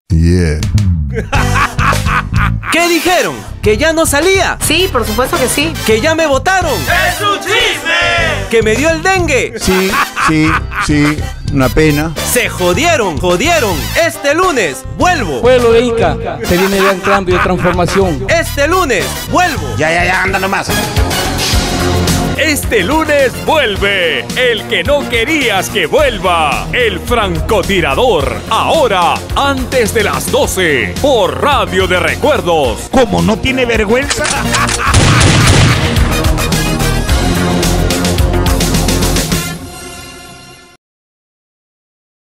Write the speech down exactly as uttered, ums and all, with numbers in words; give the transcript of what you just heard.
Yeah. ¿Qué dijeron? ¿Que ya no salía? Sí, por supuesto que sí. ¿Que ya me votaron? ¡Es un chisme! ¿Que me dio el dengue? Sí, sí, sí, una pena. Se jodieron, jodieron. Este lunes vuelvo. Pueblo de Ica, se viene el gran cambio de transformación. Este lunes vuelvo. Ya, ya, ya, anda nomás. Este lunes vuelve el que no querías que vuelva, el francotirador. Ahora, antes de las doce, por Radio de Recuerdos. ¿Cómo no tiene vergüenza?